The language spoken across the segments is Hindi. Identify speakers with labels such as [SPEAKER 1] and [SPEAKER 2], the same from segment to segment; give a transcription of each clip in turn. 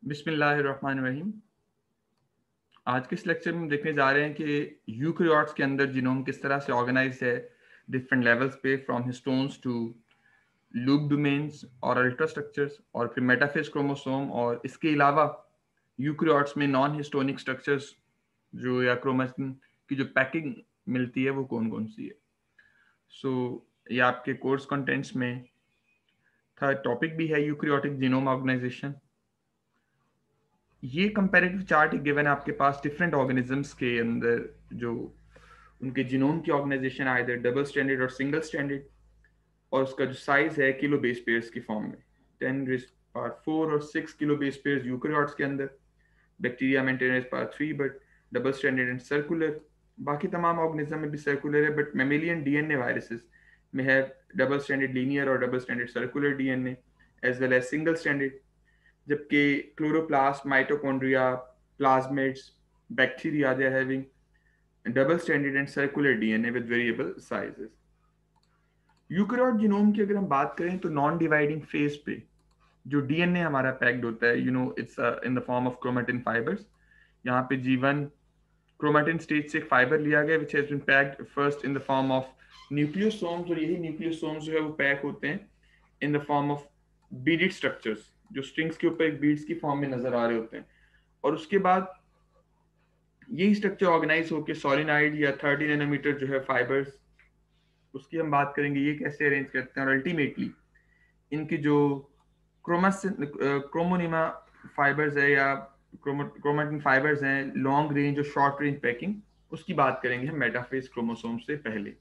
[SPEAKER 1] बिस्मिल्लाहिर्रहमानिर्रहीम। आज के इस लेक्चर में हम देखने जा रहे हैं कि यूकैरियोट्स के अंदर जीनोम किस तरह से ऑर्गेनाइज है डिफरेंट लेवल्स पे, from histones to loop domains और अल्ट्रास्ट्रक्चर्स, और फिर मेटाफेज क्रोमोसोम, और इसके अलावा यूकैरियोट्स में नॉन हिस्टोनिक स्ट्रक्चर्स जो या क्रोमेटिन की जो पैकिंग मिलती है वो कौन कौन सी है। सो ये आपके कोर्स कंटेंट्स में था। टॉपिक भी है यूकैरियोटिक जीनोम ऑर्गेनाइजेशन। ये कंपैरेटिव चार्ट गिवन है आपके पास डिफरेंट ऑर्गेनिजम्स के अंदर जो उनके जीनोम की ऑर्गेनाइजेशन है, आइदर डबल स्टैंडर्ड और सिंगल स्टैंडर्ड, और उसका जो साइज है किलो बेस पेयर्स की फॉर्म में 10⁴ और 6 किलो बेस पेयर्स यूकैरियोट्स के अंदर, बैक्टीरिया में 10⁻³ but double standard and circular. बाकी तमाम ऑर्गेनिज्म में भी सर्कुलर है, बट मेमेलियन डीएनए वायरसेस में है डबल स्टैंडर्ड लीनियर और double standard circular DNA as well as single standard, जबकि chloroplast, mitochondria, plasmids, bacteria they are having double standard and circular DNA with variable sizes. Eukaryote genome की अगर हम बात करें तो नॉन डिवाइडिंग फेज पे जो डीएनए हमारा पैक्ड होता है, it's in the form of chromatin fibres. यहाँ पे G1 क्रोमेटिन स्टेज से एक फाइबर लिया गया which has been packed first in the form of nucleosomes, और यही न्यूक्लियोसोम्स जो है वो पैक होते हैं in the form of beaded structures जो स्ट्रिंग्स के ऊपर एक बीड्स की फॉर्म में नजर आ रहे होते हैं। और उसके बाद यही स्ट्रक्चर ऑर्गेनाइज होकर सोलिनॉइड या 30 नैनोमीटर जो है फाइबर्स, उसकी हम बात करेंगे ये कैसे अरेंज करते हैं, और अल्टीमेटली इनकी जो क्रोमोनिमा फाइबर्स है या क्रोमेटिन फाइबर्स हैं, लॉन्ग रेंज और शॉर्ट रेंज पैकिंग, उसकी बात करेंगे हम मेटाफेज क्रोमोसोम से पहले।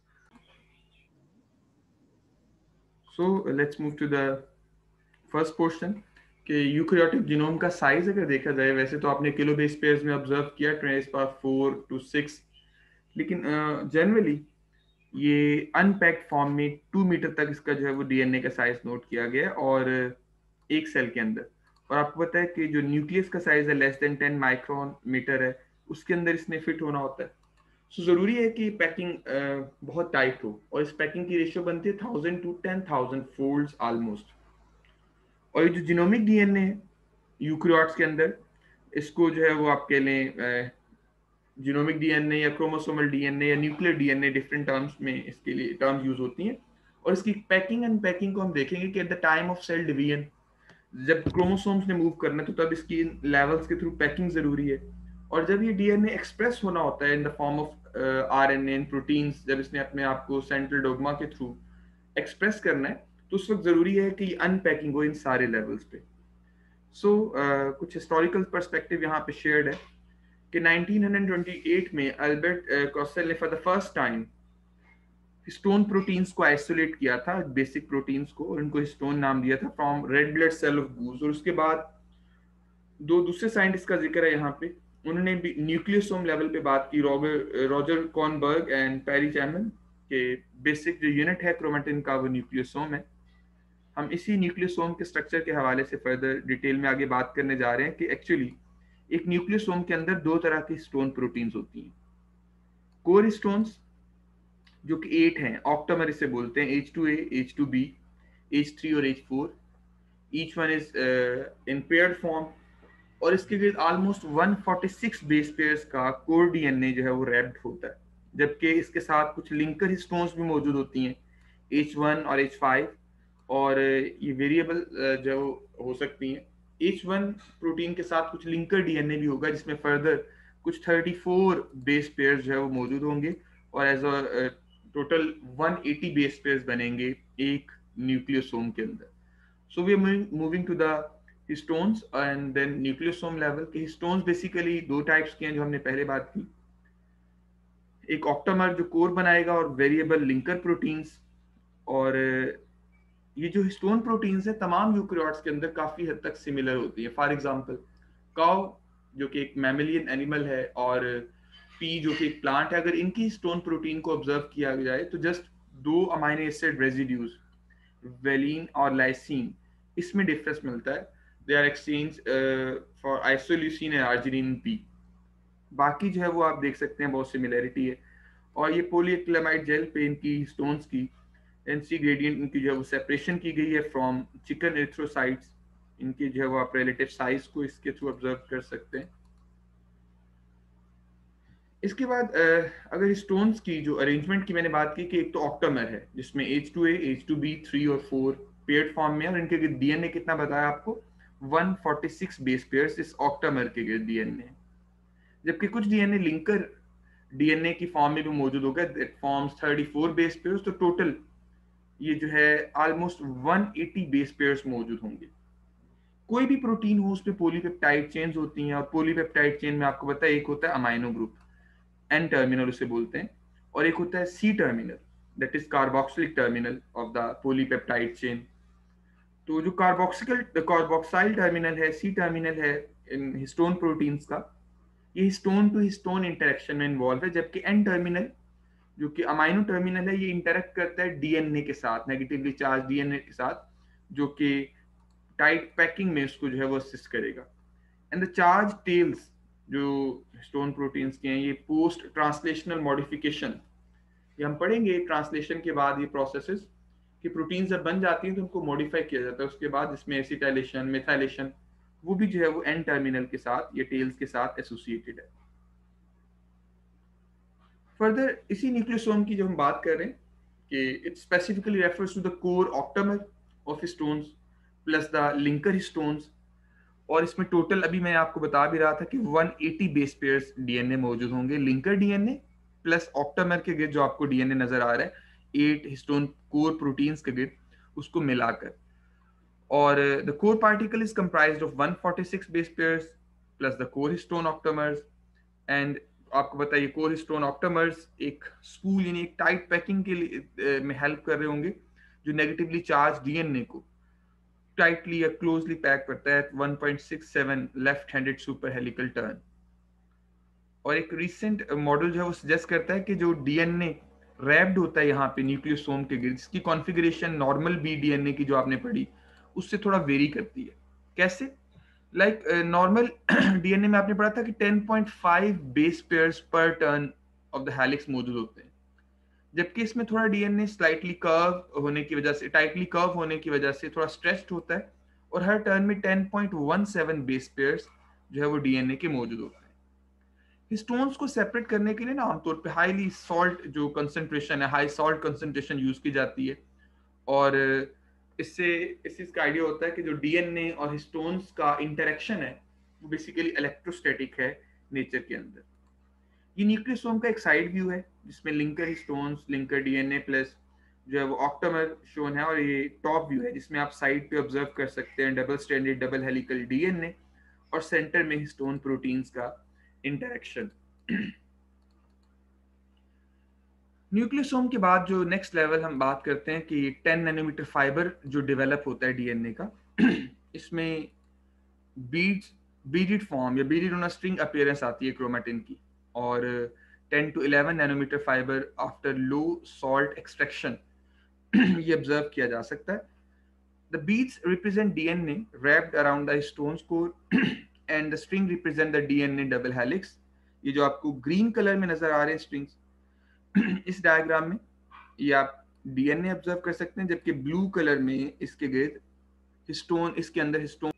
[SPEAKER 1] So let's move to the first portion कि यूकैरियोटिक जीनोम का साइज अगर देखा जाए, वैसे तो आपने किलो बेस पेयर्स में ऑब्जर्व किया 10⁴ to 6, लेकिन जनरली ये अनपैक्ड फॉर्म में 2 मीटर तक इसका जो है वो डीएनए का साइज नोट किया गया है, और एक सेल के अंदर। और आपको पता है कि जो न्यूक्लियस का साइज है लेस देन 10 माइक्रोन मीटर है, उसके अंदर इसने फिट होना होता है। सो जरूरी है कि पैकिंग बहुत टाइट हो, और इस पैकिंग की रेशियो बनती है 1000 to 10,000 फोल्ड्स ऑलमोस्ट। और ये जो जीनोमिक डीएनए है यूकैरियोट्स के अंदर, इसको जो है वो आप कह लें जीनोमिक डीएनए या क्रोमोसोमल डीएनए या न्यूक्लियर डीएनए, डिफरेंट टर्म्स में इसके लिए टर्म्स यूज होती हैं। और इसकी पैकिंग एंड पैकिंग को हम देखेंगे कि at the time of cell division जब क्रोमोसोम्स ने मूव करना है तो तब इसकी लेवल्स के थ्रू पैकिंग जरूरी है। और जब ये डीएनए एक्सप्रेस होना होता है in the form of RNA and proteins, जब इसने अपने आप को सेंट्रल डोग्मा के थ्रू एक्सप्रेस करना है, तो उस वक्त जरूरी है कि अनपैकिंग हो इन सारे लेवल्स पे। सो कुछ हिस्टोरिकल पर्सपेक्टिव यहाँ पे शेयर्ड है कि 1928 में अल्बर्ट कॉसेल ने for the first time histone proteins को आइसोलेट किया था, बेसिक प्रोटीन्स को, और इनको हिस्टोन नाम दिया था from red blood cell of goose. और उसके बाद दो दूसरे साइंटिस्ट का जिक्र है यहाँ पे, उन्होंने भी न्यूक्लियोसोम लेवल पे बात की, Roger Kornberg and Perry Chapman, के बेसिक जो यूनिट है क्रोमेटिन का वो न्यूक्लियोसोम है। हम इसी न्यूक्लियोसोम के स्ट्रक्चर के हवाले से फर्दर डिटेल में आगे बात करने जा रहे हैं कि एक्चुअली एक न्यूक्लियोसोम के अंदर दो तरह की हिस्टोन प्रोटीन्स होती हैं। कोर हिस्टोन्स जो कि 8 हैं, ऑक्टामर इसे बोलते हैं, H2A, H2B, H3 और H4, each one is in paired form. और इसके लिए ऑलमोस्ट 146 बेस पेयर्स का कोर डीएनए जो है वो रैप्ड होता है, जबकि इसके साथ कुछ लिंकर हिस्टोन्स भी मौजूद होती हैं, H1 और H5, और ये वेरिएबल जो हो सकती हैं। H1 प्रोटीन के साथ कुछ लिंकर डीएनए भी होगा जिसमें फर्दर कुछ 34 बेस पेयर्स जो है वो मौजूद होंगे, और as a total 180 base pairs बनेंगे एक न्यूक्लियोसोम के अंदर। So we are moving to the histones and then nucleosome level के हिस्टोन्स बेसिकली दो टाइप्स के हैं जो हमने पहले बात की, एक ऑक्टामर जो कोर बनाएगा और वेरिएबल लिंकर प्रोटीन्स। और ये जो हिस्टोन प्रोटीन्स है तमाम यूकैरियोट्स के अंदर काफी हद तक सिमिलर होती है। फॉर एग्जांपल काउ जो कि एक मैमेलियन एनिमल है, और पी जो कि एक प्लांट है, अगर इनकी हिस्टोन प्रोटीन को ऑब्जर्व किया जाए तो जस्ट दो अमाइनो एसिड रेजिड्यूज, वेलिन और लाइसिन, इसमें डिफरेंस मिलता है। They are exchange for isoleucine and arginine P. बाकी जो है वो आप देख सकते हैं बहुत सिमिलरिटी है। और ये पॉलीएक्रिलामाइड जेल पे इनकी हिस्टोन्स की एनसी ग्रेडियंट इनकी जो है वो सेपरेशन की गई है फ्रॉम चिकन एरिथ्रोसाइट्स इनकी जो है वो आप रिलेटिव साइज को इसके थ्रू ऑब्जर्व कर सकते हैं। इसके बाद अगर स्टोन्स की जो अरेंजमेंट की मैंने बात की कि एक तो ऑक्टामर है जिसमें H2A, H2B, 3 और 4 पेयर्ड फॉर्म में, और इनके डीएनए कितना बताया आपको, 146 बेस पेयर्स इस ऑक्टामर के डीएनए। जबकि कुछ डीएनए लिंकर डीएनए की फॉर्म में भी मौजूद होगा, दैट फॉर्म्स 34 बेस पेयर्स। तो टोटल ये जो है ऑलमोस्ट 180 बेस पेयर्स मौजूद होंगे। कोई भी प्रोटीन हो उसमें पॉलीपेप्टाइड चेन्स होती हैं, और पॉलीपेप्टाइड चेन में आपको पता है एक होता है अमाइनो ग्रुप, एन टर्मिनल उसे बोलते हैं, और एक होता है C terminal, that is carboxylic terminal of the polypeptide chain. तो जो कार्बोक्साइल टर्मिनल है, सी टर्मिनल है इन हिस्टोन प्रोटीन्स का, ये हिस्टोन टू हिस्टोन इंटरेक्शन में इन्वॉल्व है। जबकि एन टर्मिनल जो कि अमाइनो टर्मिनल है, ये इंटरेक्ट करता है डीएनए के साथ, नेगेटिवली चार्ज डीएनए के साथ, जो कि टाइट पैकिंग में उसको जो है वो असिस्ट करेगा। एंड द चार्ज टेल्स जो हिस्टोन प्रोटीन्स के हैं, ये पोस्ट ट्रांसलेशनल मॉडिफिकेशन, ये हम पढ़ेंगे ट्रांसलेशन के बाद ये प्रोसेसेस कि प्रोटीन जब बन जाती हैं तो उनको मॉडिफाई किया जाता है उसके बाद, इसमें एसिटाइलेशन, मिथाइलेशन, वो भी जो है वो एन टर्मिनल के साथ, ये टेल्स के साथ एसोसिएटेड है। फर्दर इसी न्यूक्लियोसोम की जो हम बात कर रहे हैं कि it specifically refers to the core octamer of histones plus the linker histones. और इसमें टोटल अभी मैं आपको बता भी रहा था कि 180 बेस पेयर्स डीएनए मौजूद होंगे, लिंकर डीएनए प्लस ऑक्टामर के गिर्द जो आपको डीएनए नजर आ रहा है 8 हिस्टोन कोर प्रोटीन्स के गिर्द, उसको मिलाकर। और the core particle is comprised of 146 base pairs plus the core histone octamers. And आपको बताइए कोर हिस्टोन ऑक्टामर्स एक स्पूल यानी एक टाइट पैकिंग के लिए में हेल्प कर रहे होंगे, जो नेगेटिवली चार्ज डीएनए को टाइटली या क्लोजली पैक करता है 1.67 left handed super helical turn. और एक रिसेंट मॉडल जो है वो सजेस्ट करता है कि जो डीएनए रैप्ड होता है यहाँ पे न्यूक्लियोसोम के गिर्द, इसकी कॉन्फ़िगरेशन नॉर्मल बी डीएनए की जो आपने पढ़ी उससे थोड़ा वेरी करती है। कैसे? लाइक नॉर्मल डीएनए में आपने पढ़ा था कि 10.5 बेस पेयर्स पर टर्न ऑफ द हेलिक्स मौजूद होते हैं, जबकि इसमें थोड़ा डीएनए स्लाइटली कर्व होने की वजह से, टाइटली कर्व होने की वजह से थोड़ा स्ट्रेच्ड होता है, और हर टर्न में 10.17 बेस पेयर्स जो है वो डीएनए के मौजूद होते हैं। हिस्टोन्स को सेपरेट करने के लिए ना आमतौर पे हाईली सॉल्ट जो कंसंट्रेशन है, हाई सॉल्ट कंसंट्रेशन यूज की जाती है। और इससे इस चीज का आइडिया होता है कि जो डीएनए और हिस्टोन्स का इंटरेक्शन है वो बेसिकली इलेक्ट्रोस्टैटिक है नेचर के अंदर। ये न्यूक्लियोसोम का एक साइड व्यू है जिसमें linker histones, linker DNA plus जो है वो ऑक्टामर शोन है, और ये टॉप व्यू है जिसमें आप साइड पे ऑब्जर्व कर सकते हैं double stranded double helical DNA और सेंटर में हिस्टोन प्रोटीन्स का इंटरेक्शन। न्यूक्लियोसोम के बाद जो नेक्स्ट लेवल हम बात करते हैं कि 10 नैनोमीटर फाइबर जो डेवलप होता है डीएनए का, इसमें बीड्स बीडेड फॉर्म या beaded on a string appearance आती है क्रोमेटिन की। और 10 to 11 nanometer fiber after low salt extraction ये ऑब्जर्व किया जा सकता है। The beads represent DNA wrapped around the stone's core and the string represent the DNA double helix। ये जो आपको ग्रीन कलर में नजर आ रहे हैं स्ट्रिंग्स इस डायग्राम में, ये आप डीएनए ऑब्जर्व कर सकते हैं, जबकि ब्लू कलर में इसके गिर्द हिस्टोन, इसके अंदर हिस्टोन।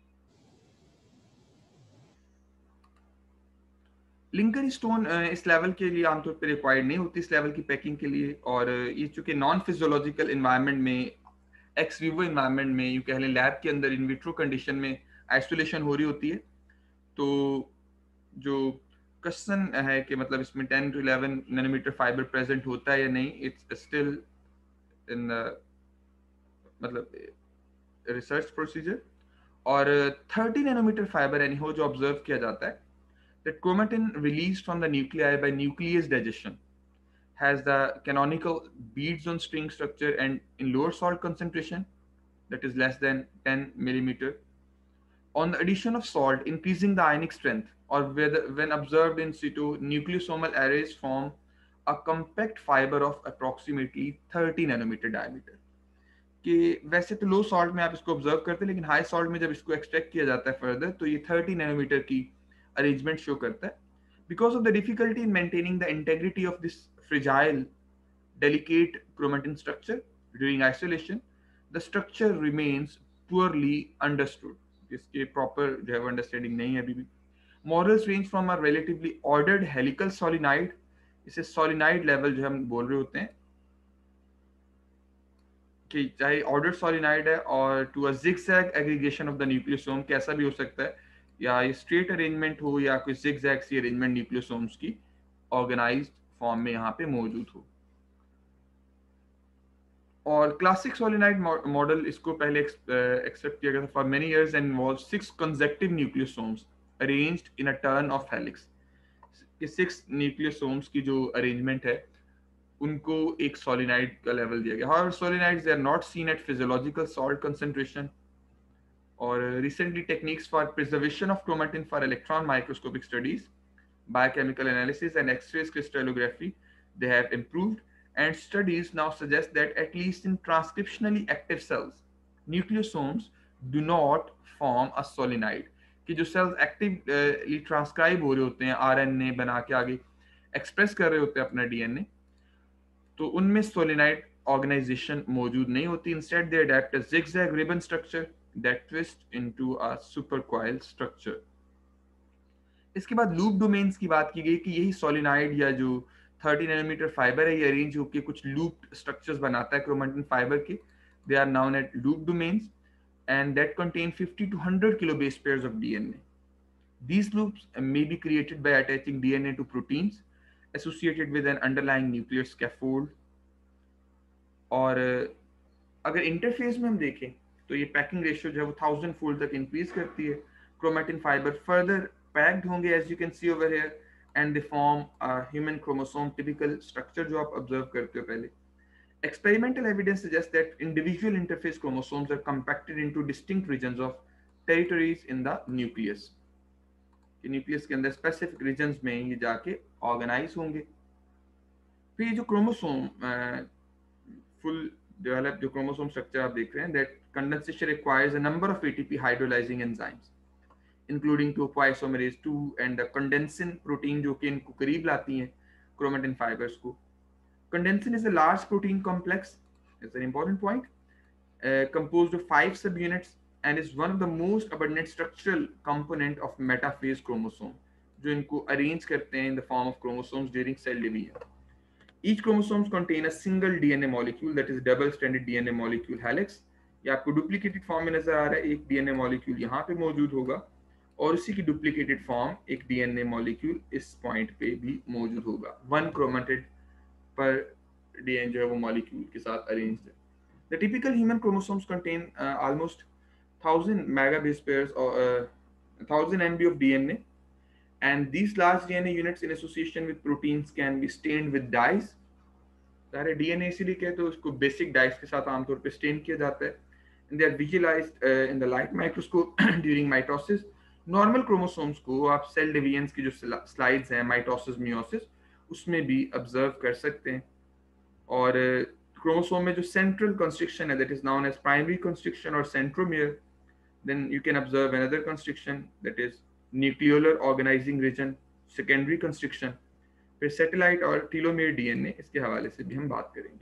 [SPEAKER 1] लिंकर हिस्टोन इस लेवल के लिए आमतौर पर रिक्वायर्ड नहीं होती इस लेवल की पैकिंग के लिए। और ये चूंकि नॉन फिजियोलॉजिकल इन्वायरमेंट में, एक्स विवो इन्वायरमेंट में, यूं कह लें लैब के अंदर इन विट्रो कंडीशन में आइसोलेशन हो रही होती है, तो जो क्वेश्चन है कि मतलब इसमें 10 to 11 नैनोमीटर फाइबर प्रेजेंट होता है या नहीं, इट्स स्टिल इन मतलब रिसर्च प्रोसीजर। और 30 नैनोमीटर फाइबर यानी हो जो ऑब्जर्व किया जाता है, that chromatin released from the nuclei by nuclease digestion has the canonical beads on string structure and in lower salt concentration, that is less than 10 millimeter. On the addition of salt, increasing the ionic strength, or whether, when observed in situ, nucleosomal arrays form a compact fiber of approximately 30 nanometer diameter। कि वैसे तो लो सॉल्ट में आप इसको ऑब्जर्व करते हैं, लेकिन हाई सॉल्ट में जब इसको एक्सट्रैक्ट किया जाता है फर्दर, तो ये 30 नैनोमीटर की अरेंजमेंट शो करता है। Because of the difficulty in maintaining the integrity of this fragile delicate chromatin structure during isolation, the structure remains poorly understood, इसके proper जो है understanding नहीं है अभी भी. Morals range from a relatively ordered helical solenoid, इसे solenoid level जो हम बोल रहे होते हैं कि चाहे ऑर्डर सोलिनाइड है, और to a zigzag aggregation of the nucleosome, कैसा भी हो सकता है, या ये स्ट्रेट अरेंजमेंट हो या कोई जिगजैग सी अरेंजमेंट न्यूक्लियोसोम्स की ऑर्गेनाइज्ड फॉर्म में यहाँ पे मौजूद हो. और क्लासिक सोलिनाइड मॉडल इसको पहले एक्सेप्ट किया गया था for many years and involve 6 consecutive nucleosomes arranged in a turn of helix. ये 6 न्यूक्लियोसोम्स की जो अरेंजमेंट है उनको एक सोलिनाइड का लेवल दिया गया. However solenoids they are not seen at physiological salt concentration. और recently techniques for preservation of chromatin for electron microscopic studies, biochemical analysis and X-rays crystallography, they have improved, and studies now suggest that at least in transcriptionally active cells, nucleosomes do not form a solenoid. कि जो cells actively transcribe हो रहे होते हैं, RNA बना के आगे express कर रहे होते हैं अपना DNA, तो उनमें solenoid organization मौजूद नहीं होती. Instead they adapt a zigzag ribbon structure that twists into a supercoiled structure. इसके बाद लूप डोमेन्स की बात की गई कि यही सोलिनाइड या जो 30 नैनोमीटर फाइबर है, ये अरेंज होकर कुछ लूप स्ट्रक्चर्स बनाता है क्रोमेटिन फाइबर के. They are known at loop domains and that contain 50 to 100 kilobase pairs of DNA. These loops may be created by attaching DNA to proteins associated with an underlying nuclear scaffold. और अगर इंटरफेस में हम देखें तो ये पैकिंग रेशियो जो है वो 1000 फोल्ड तक इंक्रीज करती है. क्रोमेटिन फाइबर फर्दर पैक्ड होंगे as you can see over here, and they form a human chromosome typical structure जो आप ऑब्जर्व करते हो पहले. Experimental evidence suggests that individual interface chromosomes are compacted into distinct regions of territories in the nucleus. कि न्यूक्लियस के अंदर स्पेसिफिक रीजन्स में ये जाके ऑर्गेनाइज होंगे. फिर ये जो क्रोमोसोम फुल डेवलप जो क्रोमोसोम स्ट्रक्चर आप देख रहे हैं, that condensation requires a number of ATP hydrolysing enzymes including topoisomerase 2 and the condensin protein जो कि इनको करीब लाती हैं क्रोमेटिन फाइबर्स को. Condensin is a large protein complex, it's an important point, composed of 5 subunits and is one of the most abundant structural component of metaphase chromosome, जो इनको arrange करते हैं in the form of chromosomes during cell division. Each chromosomes contain a single DNA molecule, that is double stranded DNA molecule helix. ये आपको duplicated form में नजर आ रहा है, एक DNA molecule यहाँ पे मौजूद होगा और उसी की duplicated form एक DNA molecule इस point पे भी मौजूद होगा. One chromatid per DNA जो है वो molecule के साथ arranged है. The typical human chromosomes contain almost 1000 megabase pairs or 1000 MB of DNA, and these large DNA units in association with proteins can be stained with dyes. सारे DNA इसीलिए कहते हैं उसको बेसिक डाइस के साथ आमतौर पे स्टेन किया जाता है. And they are visualized in the light microscope during mitosis. Normal chromosomes को आप सेल डिवीजन की जो स्लाइड्स हैं माइटोसिस मियोसिस उसमें भी ऑब्जर्व कर सकते हैं. और क्रोमोसोम में जो सेंट्रल कंस्ट्रिक्शन है, that is known as primary constriction और centromere. Then you can observe another constriction that is nucleolar organising region, secondary constriction. फिर सैटेलाइट और टीलोमेयर डीएनए, इसके हवाले से भी हम बात करेंगे.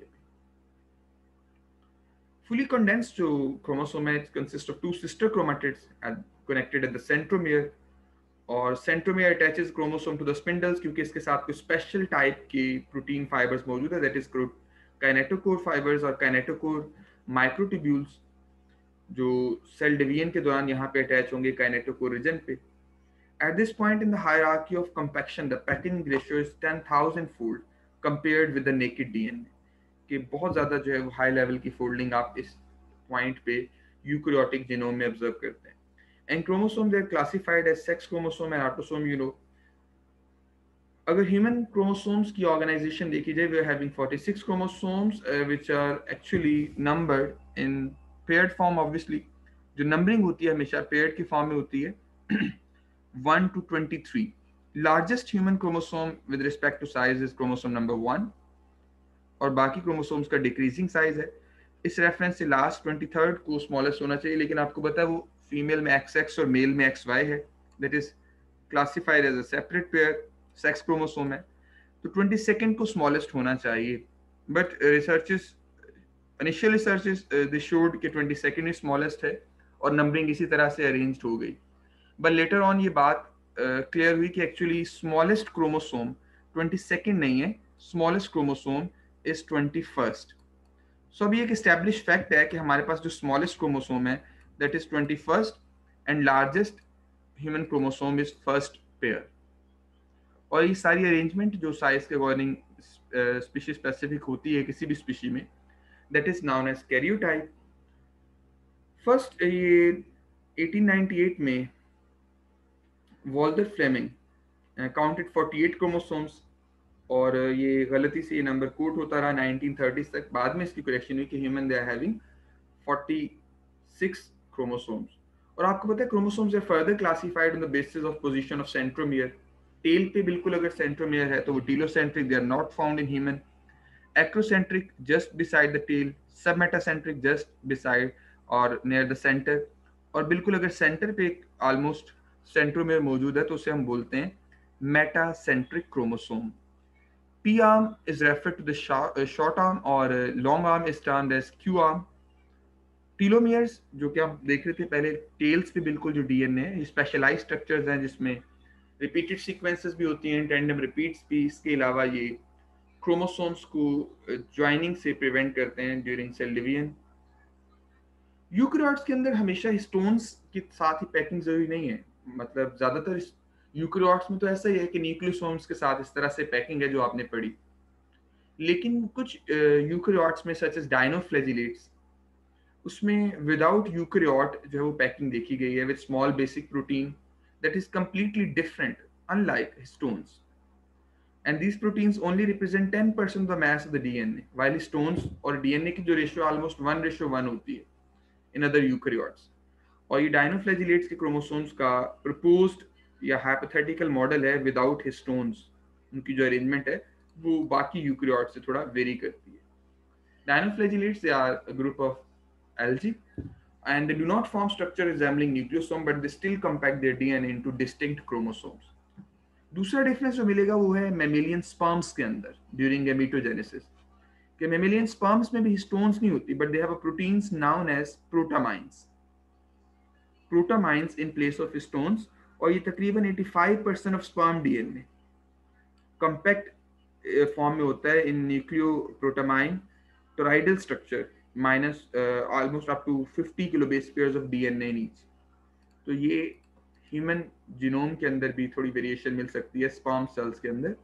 [SPEAKER 1] Fully condensed जो chromosome है, it consists of 2 sister chromatids connected at the centromere, और centromere attaches chromosome to the spindles क्योंकि इसके साथ कुछ special type के protein fibers मौजूद है, that is kinetochore fibers और kinetochore microtubules जो cell division के दौरान यहाँ पे attach होंगे kinetochore region पे. At this point in the hierarchy of compaction, the packing ratio is 10,000 fold compared with the naked DNA. कि बहुत ज़्यादा जो है वो हाई लेवल की फोल्डिंग आप इस पॉइंट पे यूकैरियोटिक जीनोम में ऑब्जर्व करते हैं. And chromosome they are classified as sex chromosome and autosome. You know, अगर ह्यूमन क्रोमोसोम्स की ऑर्गेनाइजेशन देखी जाए, we are having 46 chromosomes which are actually numbered in paired form. Obviously जो नंबरिंग होती है हमेशा पेयर्ड की फॉर्म में होती है 1 to 23. Largest human chromosome with respect to size is chromosome number 1 और बाकी क्रोमोसोम्स का डिक्रीजिंग साइज है. इस रेफरेंस से लास्ट 23rd को स्मॉलेस्ट होना चाहिए, लेकिन आपको पता है वो फीमेल में XX और मेल में XY है, that is classified as a separate pair, sex chromosome है. तो 22nd को स्मॉलेस्ट होना चाहिए, but researches initial researches they showed कि 22nd ही स्मॉलेस्ट है. और नंबरिंग इसी तरह से अरेंज्ड हो गई। बट लेटर ऑन ये बात क्लियर हुई कि एक्चुअली स्मॉलेस्ट क्रोमोसोम 22nd नहीं है, स्मॉलेस्ट क्रोमोसोम इज 21st। सो अभी एक एस्टेब्लिश फैक्ट है कि हमारे पास जो स्मॉलेस्ट क्रोमोसोम है that is 21st and largest human chromosome is first pair. और ये सारी अरेंजमेंट जो साइज के अकॉर्डिंग स्पीशी स्पेसिफिक होती है किसी भी स्पीशी में, that is known as karyotype. First ये 1898 में वॉल्टर फ्लेमिंग काउंटेड 48 क्रोमोसोम्स, और ये गलती से ये नंबर कोट होता रहा 1930s तक। बाद में इसकी करेक्शन हुई कि human they are having 46 chromosomes. और आपको पता है chromosomes are further classified on the basis of position of centromere. Tail पे बिल्कुल अगर सेंट्रोमियर है तो वो telocentric, they are not found in human. Acrocentric just beside the tail, submetacentric just beside और नियर द सेंटर, और बिल्कुल अगर सेंटर पे ऑलमोस्ट सेंट्रोमियर मौजूद है तो उसे हम बोलते हैं metacentric chromosome. P arm is referred to the short arm और long arm is termed as Q arm। Telomeres जो कि हम देख रहे थे पहले टेल्स पे बिल्कुल जो डीएनए है, ये स्पेशलाइज स्ट्रक्चर्स हैं जिसमें रिपीटेड सीक्वेंसेस भी होती हैं, टेंडम रिपीट्स भी। इसके अलावा ये क्रोमोसोम्स को ज्वाइनिंग से प्रिवेंट करते हैं ड्यूरिंग सेल डिवीजन। यूकैरियोट्स के अंदर हमेशा हिस्टोन्स के साथ ही पैकिंग जरूरी नहीं है, मतलब ज्यादातर यूकैरियोट्स में तो ऐसा ही है कि न्यूक्लियोसोम्स के साथ इस तरह से पैकिंग है जो आपने पढ़ी। लेकिन कुछ यूकैरियोट्स में सच एज डायनोफ्लैजिलेट्स, उसमें विदाउट यूकैरियोट जो है वो पैकिंग देखी गई है with small basic protein that is completely different unlike histones, and these proteins only represent 10% of the mass of the DNA, while histones और डीएनए की जो रेशियो ऑलमोस्ट 1:1 होती है इन अदर यूकैरियोट्स। और ये डायनोफ्लैजिलेट्स के क्रोमोसोम्स का प्रपोज्ड या हाइपोथेटिकल मॉडल है विदाउट हिस्टोन्स। उनकी जो अरेंजमेंट है वो बाकी यूकैरियोट से थोड़ा वेरी करती है। Dinoflagellates, they are a group of algae and they do not form structure resembling nucleosome but they still compact their DNA into distinct chromosomes। दूसरा डिफरेंस जो मिलेगा वो है मेमेलियन स्पर्म्स के अंदर ड्यूरिंग गैमेटोजेनेसिस, कि मेमेलियन स्पर्म्स में भी हिस्टोन्स नहीं होती but they have a proteins known as protamines, protamines in place of histones. और ये तकरीबन 85% of sperm DNA compact form में होता है in nucleo protamine toroidal structure minus almost up to 50 kilo base pairs of DNA in each. तो ये ह्यूमन जीनोम के अंदर भी थोड़ी वेरिएशन मिल सकती है स्पर्म सेल्स के अंदर।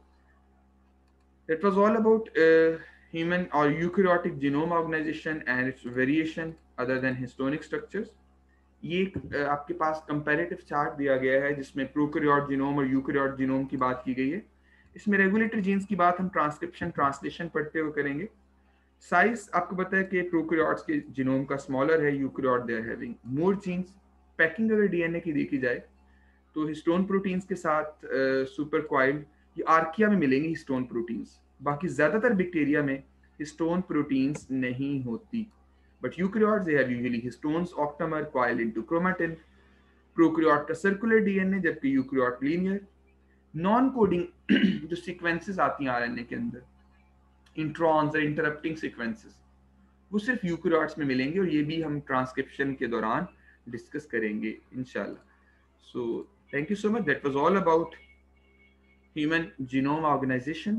[SPEAKER 1] That was all about human or eukaryotic genome organization and its variation other than histonic structures। ये एक आपके पास कंपैरेटिव चार्ट दिया गया है जिसमें प्रोकैरियोट जीनोम और यूकैरियोट जीनोम की बात की गई है। इसमें रेगुलेटरी जीन्स की बात हम ट्रांसक्रिप्शन ट्रांसलेशन पढ़ते हुए करेंगे। साइज आपको पता है कि प्रोकैरियोट्स के जीनोम का स्मॉलर है, eukaryote they are having more genes. Packing अगर डीएनए की देखी जाए तो हिस्टोन प्रोटीन्स के साथ सुपर क्वाइल्ड ये आर्किया में मिलेंगे हिस्टोन प्रोटीन्स, बाकी ज्यादातर बैक्टीरिया में हिस्टोन प्रोटीन्स नहीं होती। But eukaryotes they have usually histones octamer coil into chromatin. Prokaryote का सर्कुलर डीएनए जबकि यूकैरियोट लीनियर। नॉन कोडिंग जो सीक्वेंसेस आती हैं आरएनए के अंदर, इंट्रॉन्स और इंटरप्टिंग सीक्वेंसेस, वो सिर्फ यूकैरियोट्स में मिलेंगे और ये भी हम ट्रांसक्रिप्शन के दौरान डिस्कस करेंगे इंशाल्लाह। So thank you so much. That was all about human genome organization.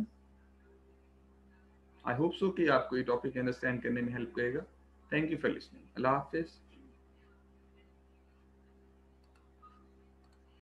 [SPEAKER 1] I hope so कि आपको ये टॉपिक अंडरस्टैंड करने में हेल्प करेगा। Thank you for listening. Allah Hafiz.